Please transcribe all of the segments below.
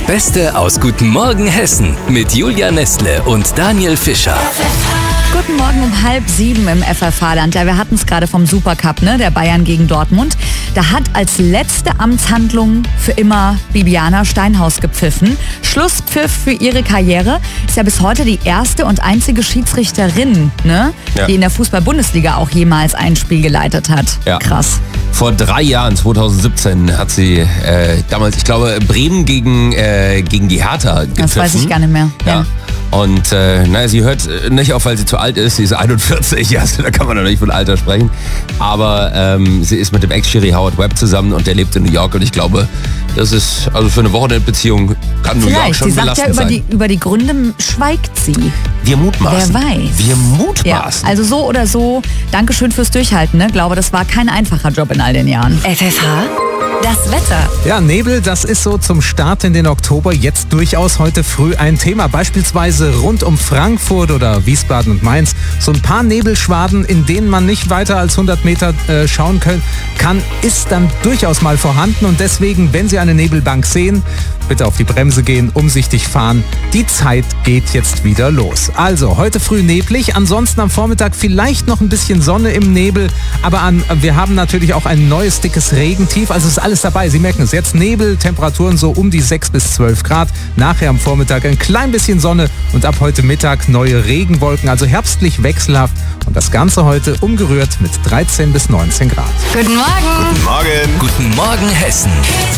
Beste aus Guten Morgen Hessen mit Julia Nestle und Daniel Fischer. Guten Morgen um 6:30 im FFH-Land. Ja, wir hatten es gerade vom Supercup, ne? Der Bayern gegen Dortmund. Da hat als letzte Amtshandlung für immer Bibiana Steinhaus gepfiffen. Schlusspfiff für ihre Karriere. Ist ja bis heute die erste und einzige Schiedsrichterin, ne? Ja. Die in der Fußball-Bundesliga auch jemals ein Spiel geleitet hat. Ja. Krass. Vor 3 Jahren, 2017, hat sie damals, ich glaube, Bremen gegen die Hertha gepfiffen. Das weiß ich gar nicht mehr. Ja. Und sie hört nicht auf, weil sie zu alt ist. Sie ist 41, ja, da kann man noch nicht von Alter sprechen. Aber sie ist mit dem Ex-Schiri Howard Webb zusammen und der lebt in New York. Und ich glaube, das ist, also für eine Wochenendbeziehung kann New York schon belastend sein. Sie sagt ja, über die Gründe schweigt sie. Wir mutmaßen. Wer weiß. Wir mutmaßen. Ja, also so oder so, Dankeschön fürs Durchhalten. Ne? Glaube, das war kein einfacher Job in all den Jahren. FFH, das Wetter. Ja, Nebel, das ist so zum Start in den Oktober jetzt durchaus heute früh ein Thema. Beispielsweise rund um Frankfurt oder Wiesbaden und Mainz. So ein paar Nebelschwaden, in denen man nicht weiter als 100 Meter schauen kann, ist dann durchaus mal vorhanden. Und deswegen, wenn Sie eine Nebelbank sehen, bitte auf die Bremse gehen, umsichtig fahren. Die Zeit geht jetzt wieder los. Also, heute früh neblig, ansonsten am Vormittag vielleicht noch ein bisschen Sonne im Nebel. Aber wir haben natürlich auch ein neues, dickes Regentief. Also ist alles dabei. Sie merken es jetzt. Nebel, Temperaturen so um die 6 bis 12 Grad. Nachher am Vormittag ein klein bisschen Sonne und ab heute Mittag neue Regenwolken. Also herbstlich wechselhaft. Und das Ganze heute umgerührt mit 13 bis 19 Grad. Guten Morgen. Guten Morgen. Guten Morgen Hessen.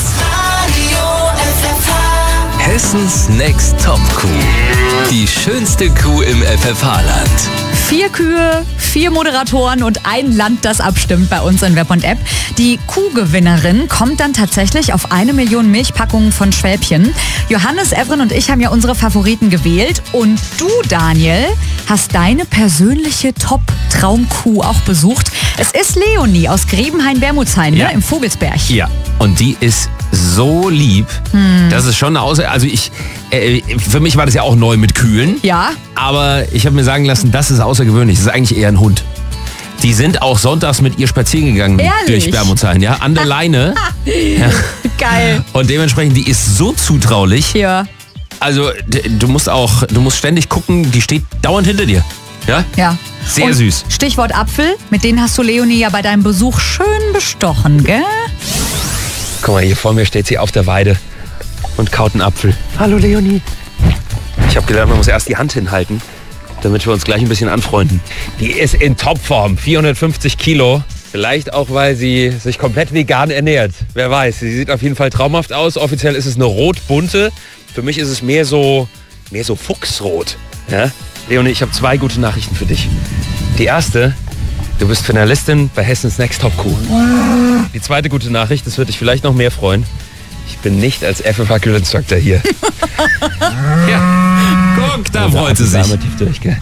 Hessens Next Top Kuh. Die schönste Kuh im FFH-Land. 4 Kühe, 4 Moderatoren und ein Land, das abstimmt bei uns in Web und App. Die Kuhgewinnerin kommt dann tatsächlich auf 1 Million Milchpackungen von Schwäbchen. Johannes, Evren und ich haben ja unsere Favoriten gewählt. Und du, Daniel, hast deine persönliche Top-Traumkuh auch besucht. Es ist Leonie aus Grebenhain-Bermudshain, Ja. ne, im Vogelsberg. Ja, und die ist so lieb. Das ist schon für mich war das ja auch neu mit Kühen. Ja. Aber ich habe mir sagen lassen, das ist außergewöhnlich. Das ist eigentlich eher ein Hund. Die sind auch sonntags mit ihr spazieren gegangen Ehrlich? durch Bermudshain, ja, an der Leine. Ja. Geil. Und dementsprechend, die ist so zutraulich. Ja. Also du musst ständig gucken, die steht dauernd hinter dir. Ja? Ja. Sehr Und süß. Stichwort Apfel, mit denen hast du Leonie ja bei deinem Besuch schön bestochen, gell? Guck mal, hier vor mir steht sie auf der Weide und kaut einen Apfel. Hallo Leonie. Ich habe gelernt, man muss erst die Hand hinhalten, damit wir uns gleich ein bisschen anfreunden. Die ist in Topform, 450 Kilo. Vielleicht auch, weil sie sich komplett vegan ernährt. Wer weiß, sie sieht auf jeden Fall traumhaft aus. Offiziell ist es eine rot-bunte. Für mich ist es mehr so fuchsrot. Ja? Leonie, ich habe 2 gute Nachrichten für dich. Die erste: Du bist Finalistin bei Hessens Next Top Kuh. Die zweite gute Nachricht, das wird dich vielleicht noch mehr freuen. Ich bin nicht als FFH-Instructor hier. Ja, guck, da freut sie sich. Tief durch, gell?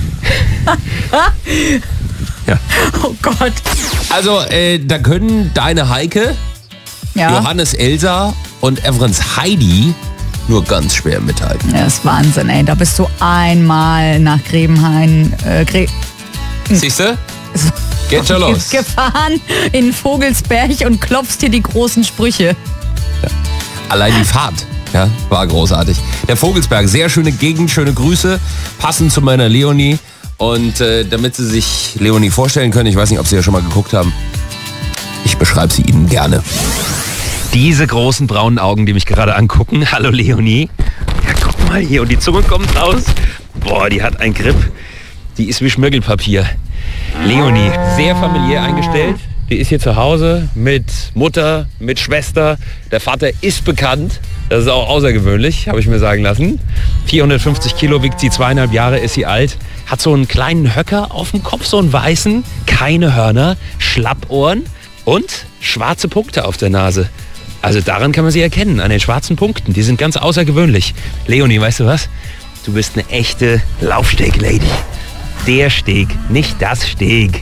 Ja. Oh Gott. Also, da können deine Heike, Ja. Johannes Elsa und Evrens Heidi nur ganz schwer mithalten. Das ist Wahnsinn, ey. Da bist du einmal nach Grebenhain Siehst du? Geht schon los. gefahren in Vogelsberg und klopfst dir die großen Sprüche. Allein die Fahrt, ja, war großartig. Der Vogelsberg, sehr schöne Gegend, schöne Grüße, passend zu meiner Leonie. Und damit Sie sich Leonie vorstellen können, ich weiß nicht, ob Sie ja schon mal geguckt haben, ich beschreibe sie Ihnen gerne. Diese großen braunen Augen, die mich gerade angucken. Hallo Leonie. Ja, guck mal hier, und die Zunge kommt raus. Boah, die hat einen Grip. Die ist wie Schmirgelpapier. Leonie, sehr familiär eingestellt. Die ist hier zu Hause mit Mutter, mit Schwester. Der Vater ist bekannt. Das ist auch außergewöhnlich, habe ich mir sagen lassen. 450 Kilo wiegt sie, 2,5 Jahre ist sie alt. Hat so einen kleinen Höcker auf dem Kopf, so einen weißen. Keine Hörner, Schlappohren und schwarze Punkte auf der Nase. Also daran kann man sie erkennen, an den schwarzen Punkten. Die sind ganz außergewöhnlich. Leonie, weißt du was? Du bist eine echte Laufsteg-Lady. Der Steg, nicht das Steg.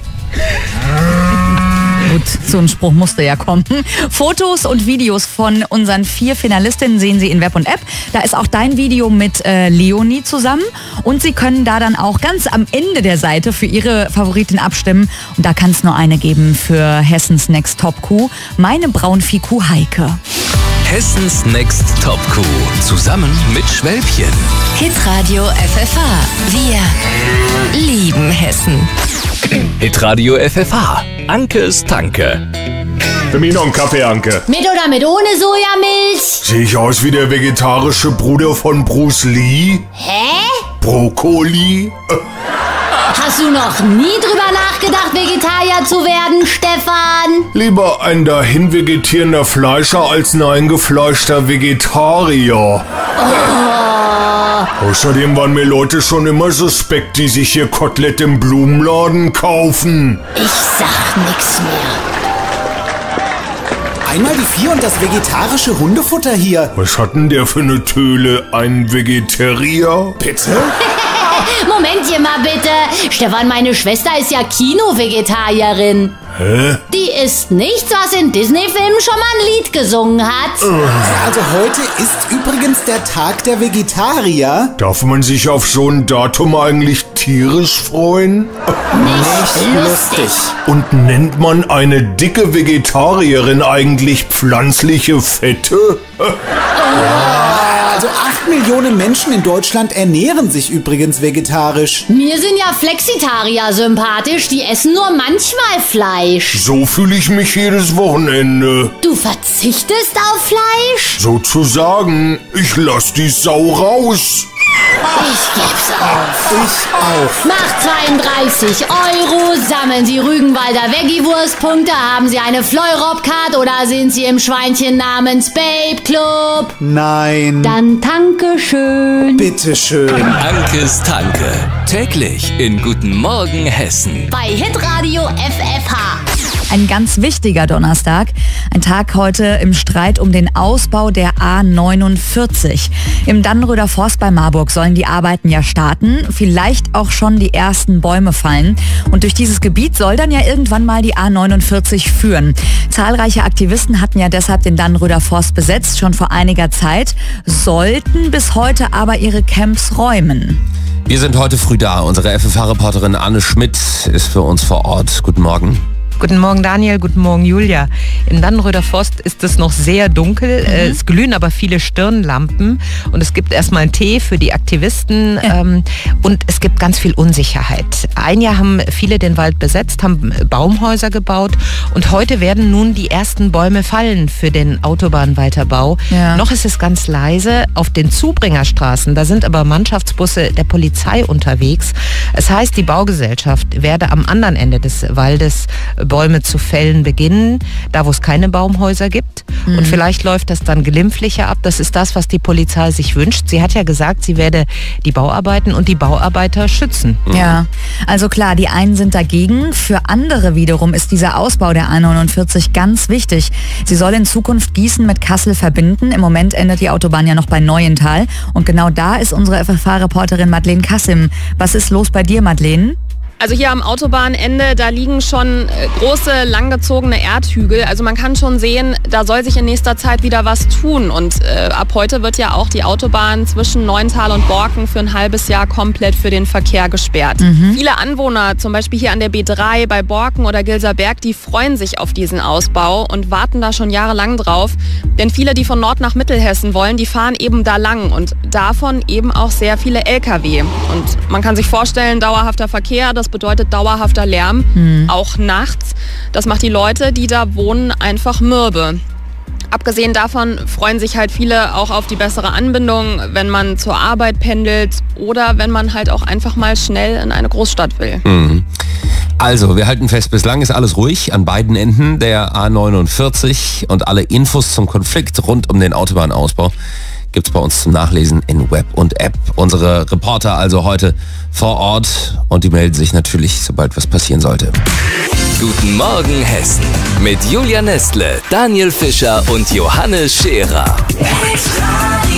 Gut, so ein Spruch musste ja kommen. Fotos und Videos von unseren 4 Finalistinnen sehen Sie in Web und App. Da ist auch dein Video mit Leonie zusammen. Und Sie können da dann auch ganz am Ende der Seite für Ihre Favoritin abstimmen. Und da kann es nur eine geben für Hessens Next Top Kuh. Meine Braunviehkuh Heike. Hessens Next Top Kuh. Zusammen mit Schwälbchen. Hitradio FFH. Wir lieben Hessen. Hitradio FFH. Ankes Tanke. Für mich noch einen Kaffee, Anke. Mit oder mit ohne Sojamilch? Sehe ich aus wie der vegetarische Bruder von Bruce Lee? Hä? Brokkoli? Hast du noch nie drüber nachgedacht, Vegetarier zu werden, Stefan? Lieber ein dahin vegetierender Fleischer als ein eingefleischter Vegetarier. Außerdem waren mir Leute schon immer suspekt, die sich hier Kotelett im Blumenladen kaufen. Ich sag nix mehr. Einmal die 4 und das vegetarische Hundefutter hier. Was hat denn der für eine Töle? Ein Vegetarier? Bitte? Momentchen mal bitte. Stefan, meine Schwester ist ja Kino-Vegetarierin. Hä? Die isst nichts, was in Disney-Filmen schon mal ein Lied gesungen hat. Also heute ist übrigens der Tag der Vegetarier. Darf man sich auf so ein Datum eigentlich tierisch freuen? Nicht lustig. Und nennt man eine dicke Vegetarierin eigentlich pflanzliche Fette? Also 8 Millionen Menschen in Deutschland ernähren sich übrigens vegetarisch. Mir sind ja Flexitarier sympathisch, die essen nur manchmal Fleisch. So fühle ich mich jedes Wochenende. Du verzichtest auf Fleisch? Sozusagen, ich lass die Sau raus. Ich geb's auf. Ich auch. Macht 32 €, sammeln Sie Rügenwalder Veggie-Wurst-Punkte, haben Sie eine Fleurop-Card oder sind Sie im Schweinchen namens Babe Club? Nein. Dann danke schön. Bitteschön. Ankes Tanke. Täglich in Guten Morgen Hessen. Bei Hitradio FFH. Ein ganz wichtiger Donnerstag. Ein Tag heute im Streit um den Ausbau der A49. Im Dannenröder Forst bei Marburg sollen die Arbeiten ja starten. Vielleicht auch schon die ersten Bäume fallen. Und durch dieses Gebiet soll dann ja irgendwann mal die A49 führen. Zahlreiche Aktivisten hatten ja deshalb den Dannenröder Forst besetzt, schon vor einiger Zeit, sollten bis heute aber ihre Camps räumen. Wir sind heute früh da. Unsere FFH-Reporterin Anne Schmidt ist für uns vor Ort. Guten Morgen. Guten Morgen Daniel, guten Morgen Julia. Im Dannenröder Forst ist es noch sehr dunkel, es glühen aber viele Stirnlampen und es gibt erstmal einen Tee für die Aktivisten und es gibt ganz viel Unsicherheit. Ein Jahr haben viele den Wald besetzt, haben Baumhäuser gebaut und heute werden nun die ersten Bäume fallen für den Autobahnweiterbau. Ja. Noch ist es ganz leise auf den Zubringerstraßen, da sind aber Mannschaftsbusse der Polizei unterwegs. Es heißt, die Baugesellschaft werde am anderen Ende des Waldes Bäume zu fällen beginnen, da wo es keine Baumhäuser gibt. Und vielleicht läuft das dann glimpflicher ab. Das ist das, was die Polizei sich wünscht. Sie hat ja gesagt, sie werde die Bauarbeiten und die Bauarbeiter schützen. Ja, also klar, die einen sind dagegen. Für andere wiederum ist dieser Ausbau der A49 ganz wichtig. Sie soll in Zukunft Gießen mit Kassel verbinden. Im Moment endet die Autobahn ja noch bei Neuental. Und genau da ist unsere FFH-Reporterin Madeleine Kassim. Was ist los bei dir, Madeleine? Also hier am Autobahnende, da liegen schon große, langgezogene Erdhügel. Also man kann schon sehen, da soll sich in nächster Zeit wieder was tun. Und ab heute wird ja auch die Autobahn zwischen Neuental und Borken für ein halbes Jahr komplett für den Verkehr gesperrt. Viele Anwohner, zum Beispiel hier an der B3 bei Borken oder Gilserberg, die freuen sich auf diesen Ausbau und warten da schon jahrelang drauf. Denn viele, die von Nord nach Mittelhessen wollen, die fahren eben da lang und davon eben auch sehr viele Lkw. Und man kann sich vorstellen, dauerhafter Verkehr, das bedeutet dauerhafter Lärm, auch nachts. Das macht die Leute, die da wohnen, einfach mürbe. Abgesehen davon freuen sich halt viele auch auf die bessere Anbindung, wenn man zur Arbeit pendelt oder wenn man halt auch einfach mal schnell in eine Großstadt will. Also, wir halten fest, bislang ist alles ruhig an beiden Enden der A49 und alle Infos zum Konflikt rund um den Autobahnausbau gibt's bei uns zum Nachlesen in Web und App. Unsere Reporter also heute vor Ort und die melden sich natürlich, sobald was passieren sollte. Guten Morgen Hessen. Mit Julia Nestle, Daniel Fischer und Johannes Scherer.